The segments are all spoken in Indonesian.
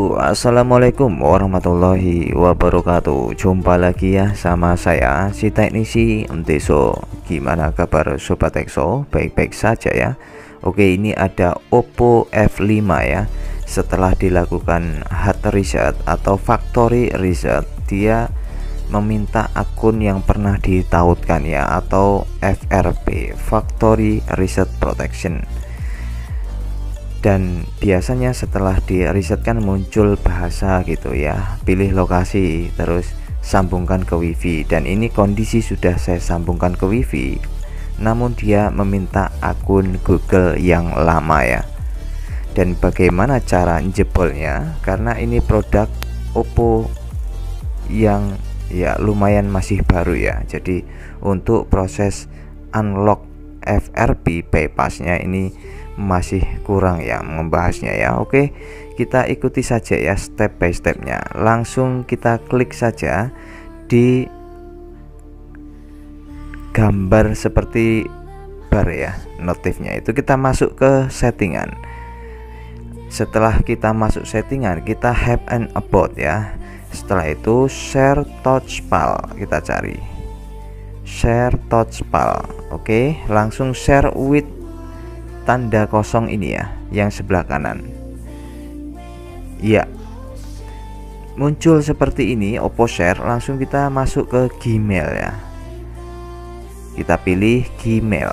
Assalamualaikum warahmatullahi wabarakatuh. Jumpa lagi ya sama saya si teknisi Enteso. Gimana kabar sobat Exo? Baik-baik saja ya. Oke, ini ada Oppo F5 ya. Setelah dilakukan hard reset atau factory reset, dia meminta akun yang pernah ditautkan ya, atau FRP, Factory Reset Protection. Dan biasanya setelah di reset kan muncul bahasa gitu ya, pilih lokasi terus sambungkan ke wifi, dan ini kondisi sudah saya sambungkan ke wifi, namun dia meminta akun Google yang lama ya. Dan bagaimana cara jebolnya, karena ini produk Oppo yang ya lumayan masih baru ya, jadi untuk proses unlock FRP bypassnya ini masih kurang ya membahasnya ya. Oke, kita ikuti saja ya step by stepnya. Langsung kita klik saja di gambar seperti bar ya, notifnya itu kita masuk ke settingan. Setelah kita masuk settingan, kita have and about ya. Setelah itu share touchpad, kita cari share touchpad. Oke, langsung share with tanda kosong ini ya, yang sebelah kanan ya, muncul seperti ini Oppo Share. Langsung kita masuk ke Gmail ya, kita pilih Gmail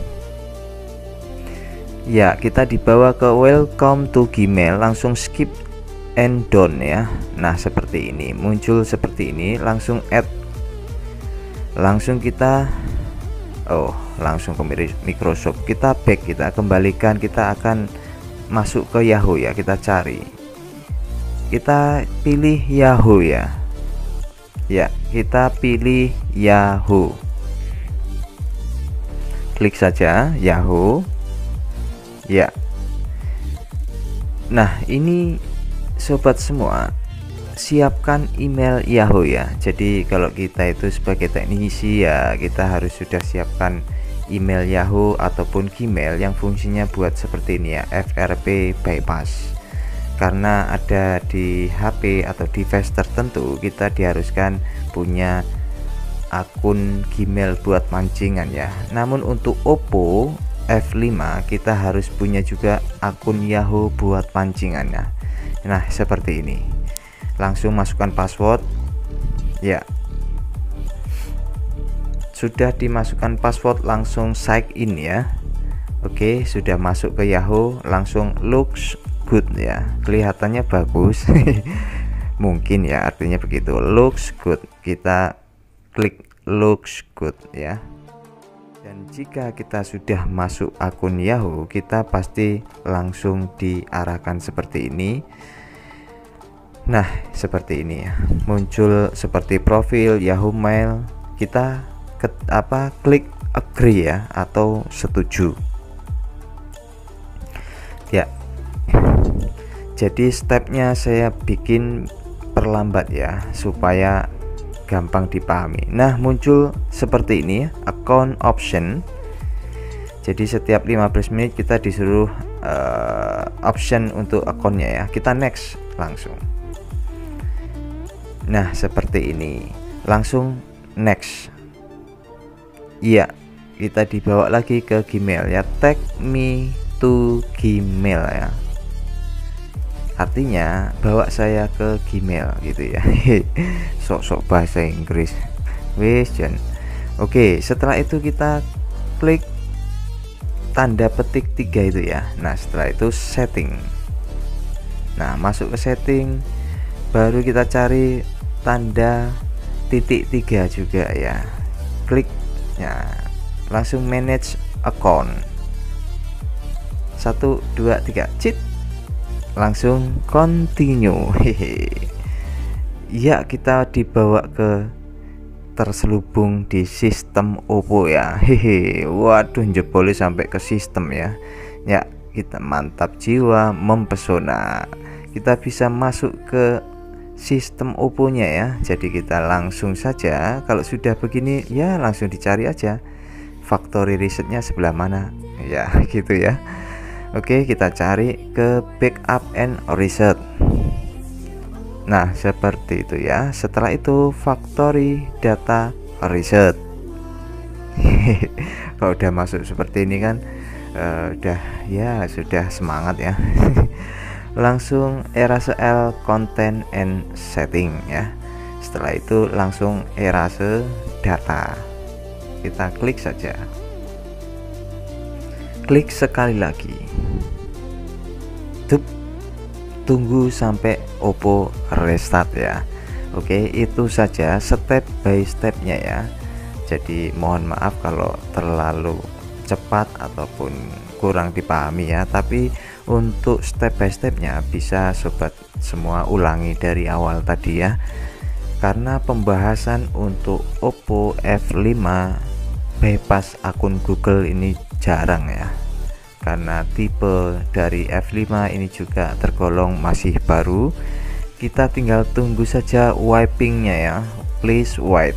ya, kita dibawa ke welcome to Gmail, langsung skip and done ya. Nah seperti ini, muncul seperti ini, langsung add, langsung kita langsung ke Microsoft, kita back, kita kembalikan, kita akan masuk ke Yahoo ya, kita cari, kita pilih Yahoo ya, kita pilih Yahoo, klik saja Yahoo ya. Nah ini sobat semua, siapkan email Yahoo ya. Jadi kalau kita itu sebagai teknisi ya, kita harus sudah siapkan email Yahoo ataupun Gmail yang fungsinya buat seperti ini ya, FRP bypass. Karena ada di HP atau device tertentu kita diharuskan punya akun Gmail buat mancingan ya. Namun untuk Oppo F5 kita harus punya juga akun Yahoo buat pancingannya. Nah seperti ini, langsung masukkan password ya. Sudah dimasukkan password, langsung sign in ya. Oke, sudah masuk ke Yahoo, langsung looks good ya, kelihatannya bagus mungkin ya, artinya begitu, looks good. Kita klik looks good ya. Dan jika kita sudah masuk akun Yahoo, kita pasti langsung diarahkan seperti ini. Nah seperti ini ya, muncul seperti profil Yahoo Mail, kita klik agree ya, atau setuju ya. Jadi stepnya saya bikin perlambat ya, supaya gampang dipahami. Nah muncul seperti ini ya, account option. Jadi setiap 15 menit kita disuruh option untuk akunnya ya, kita next langsung. Nah seperti ini, langsung next iya, kita dibawa lagi ke Gmail ya, take me to Gmail ya, artinya bawa saya ke Gmail gitu ya sok-sok bahasa Inggris wis jan. Oke, setelah itu kita klik tanda petik 3 itu ya. Nah setelah itu setting, nah masuk ke setting, baru kita cari tanda titik 3 juga ya, klik ya, langsung manage account 1 2 3 cheat, langsung continue. Hehe ya, kita dibawa ke terselubung di sistem Oppo ya. Hehe, waduh jeboli sampai ke sistem ya. Ya kita mantap jiwa, mempesona, kita bisa masuk ke sistem Oppo-nya ya. Jadi kita langsung saja, kalau sudah begini ya langsung dicari aja factory resetnya sebelah mana ya gitu ya. Oke, kita cari ke backup and reset. Nah, seperti itu ya. Setelah itu factory data reset. Kalau udah masuk seperti ini kan udah ya, sudah semangat ya. Langsung erase all content and setting ya. Setelah itu langsung erase data. Kita klik saja. Klik sekali lagi. Tunggu sampai Oppo restart ya. Oke, itu saja step by stepnya ya. Jadi mohon maaf kalau terlalu cepat ataupun kurang dipahami ya, tapi untuk step by stepnya bisa sobat semua ulangi dari awal tadi ya, karena pembahasan untuk Oppo F5 bypass akun Google ini jarang ya, karena tipe dari F5 ini juga tergolong masih baru. Kita tinggal tunggu saja wipingnya ya, please wipe.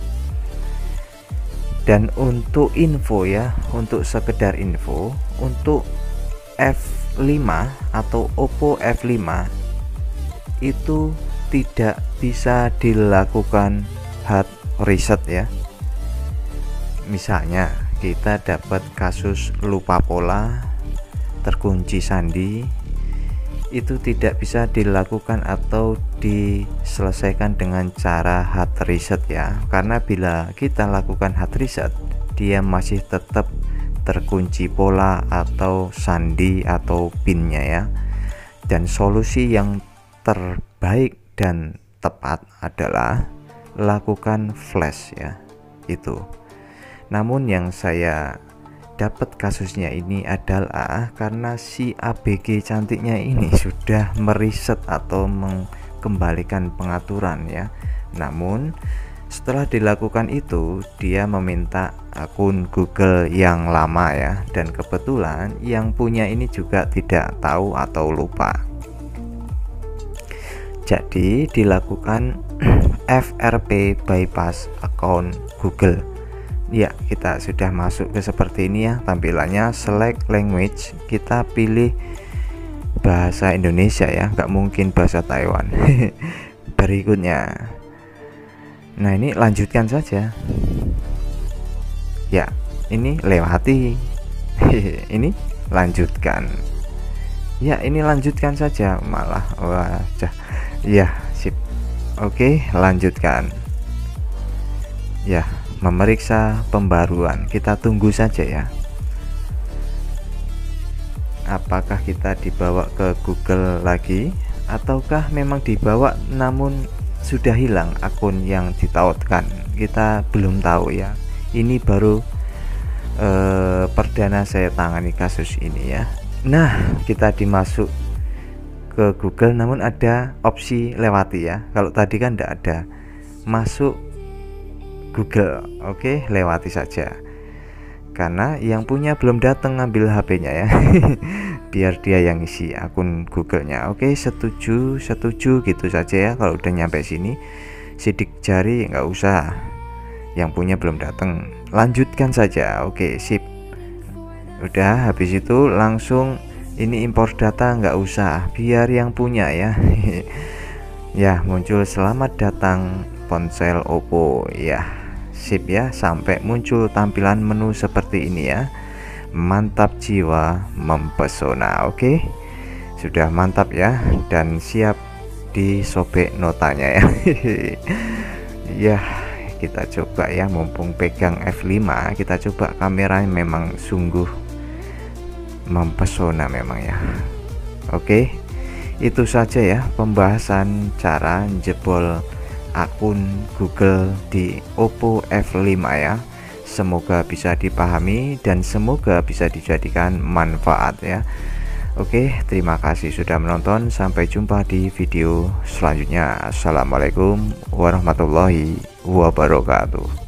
Dan untuk info ya, untuk sekedar info, untuk F5 atau Oppo F5 itu tidak bisa dilakukan hard reset ya. Misalnya kita dapat kasus lupa pola, terkunci sandi, itu tidak bisa dilakukan atau diselesaikan dengan cara hard reset ya, karena bila kita lakukan hard reset dia masih tetap terkunci pola atau sandi atau pinnya ya. Dan solusi yang terbaik dan tepat adalah lakukan flash ya, itu. Namun yang saya dapat kasusnya ini adalah karena si ABG cantiknya ini sudah mereset atau mengembalikan pengaturan ya. Namun setelah dilakukan itu dia meminta akun Google yang lama ya, dan kebetulan yang punya ini juga tidak tahu atau lupa. Jadi dilakukan FRP bypass account Google. Ya, kita sudah masuk ke seperti ini ya tampilannya. Select language, kita pilih bahasa Indonesia ya, nggak mungkin bahasa Taiwan. Berikutnya, nah ini lanjutkan saja ya, ini lewati. Ini lanjutkan ya, ini lanjutkan saja malah. Wah ya, sip. Oke, lanjutkan ya. Memeriksa pembaruan, kita tunggu saja ya, apakah kita dibawa ke Google lagi ataukah memang dibawa namun sudah hilang akun yang ditautkan. Kita belum tahu ya, ini baru perdana saya tangani kasus ini ya. Nah, kita dimasuk ke Google namun ada opsi lewati ya. Kalau tadi kan tidak ada, masuk Google. Oke, lewati saja karena yang punya belum datang ngambil HP-nya ya. Biar dia yang isi akun Google-nya. Oke, setuju gitu saja ya. Kalau udah nyampe sini sidik jari nggak usah, yang punya belum datang, lanjutkan saja. Oke, sip. Udah, habis itu langsung ini impor data, nggak usah, biar yang punya ya. Ya, muncul selamat datang ponsel Oppo ya. Sip ya, sampai muncul tampilan menu seperti ini ya. Mantap jiwa, mempesona. Oke, sudah mantap ya, dan siap disobek notanya ya. Ya, kita coba ya, mumpung pegang F5, kita coba kameranya, memang sungguh mempesona memang ya. Oke, itu saja ya pembahasan cara jebol akun Google di Oppo F5 ya. Semoga bisa dipahami dan semoga bisa dijadikan manfaat ya. Oke, terima kasih sudah menonton. Sampai jumpa di video selanjutnya. Assalamualaikum warahmatullahi wabarakatuh.